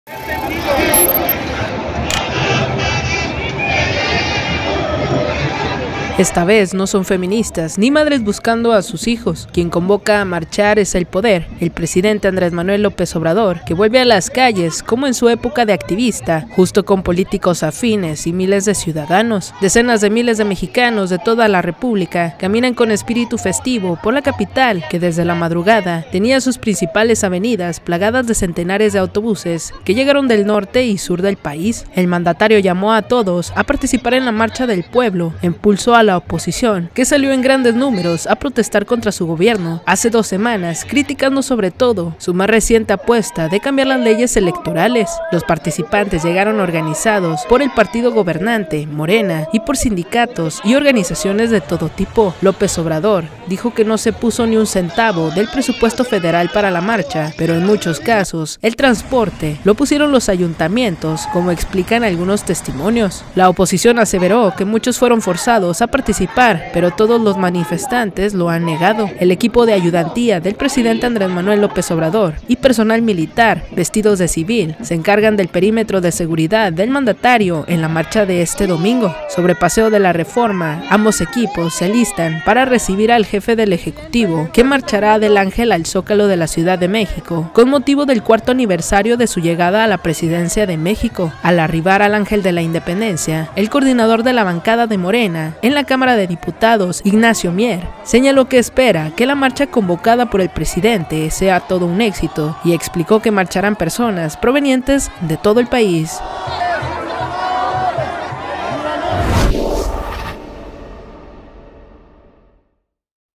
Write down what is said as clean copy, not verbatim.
Esta vez no son feministas ni madres buscando a sus hijos. Quien convoca a marchar es el poder, el presidente Andrés Manuel López Obrador, que vuelve a las calles como en su época de activista, justo con políticos afines y miles de ciudadanos. Decenas de miles de mexicanos de toda la república caminan con espíritu festivo por la capital, que desde la madrugada tenía sus principales avenidas plagadas de centenares de autobuses que llegaron del norte y sur del país. El mandatario llamó a todos a participar en la marcha del pueblo, impulsó a la oposición, que salió en grandes números a protestar contra su gobierno hace 2 semanas, criticando sobre todo su más reciente apuesta de cambiar las leyes electorales. Los participantes llegaron organizados por el partido gobernante, Morena, y por sindicatos y organizaciones de todo tipo. López Obrador dijo que no se puso ni un centavo del presupuesto federal para la marcha, pero en muchos casos el transporte lo pusieron los ayuntamientos, como explican algunos testimonios. La oposición aseveró que muchos fueron forzados a participar, pero todos los manifestantes lo han negado. El equipo de ayudantía del presidente Andrés Manuel López Obrador y personal militar vestidos de civil se encargan del perímetro de seguridad del mandatario en la marcha de este domingo. Sobre Paseo de la Reforma, ambos equipos se alistan para recibir al jefe del Ejecutivo, que marchará del Ángel al Zócalo de la Ciudad de México con motivo del 4º aniversario de su llegada a la presidencia de México. Al arribar al Ángel de la Independencia, el coordinador de la bancada de Morena en la Cámara de Diputados, Ignacio Mier, señaló que espera que la marcha convocada por el presidente sea todo un éxito y explicó que marcharán personas provenientes de todo el país.